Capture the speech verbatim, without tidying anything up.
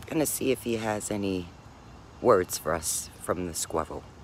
gonna see if he has any words for us from the squirrel.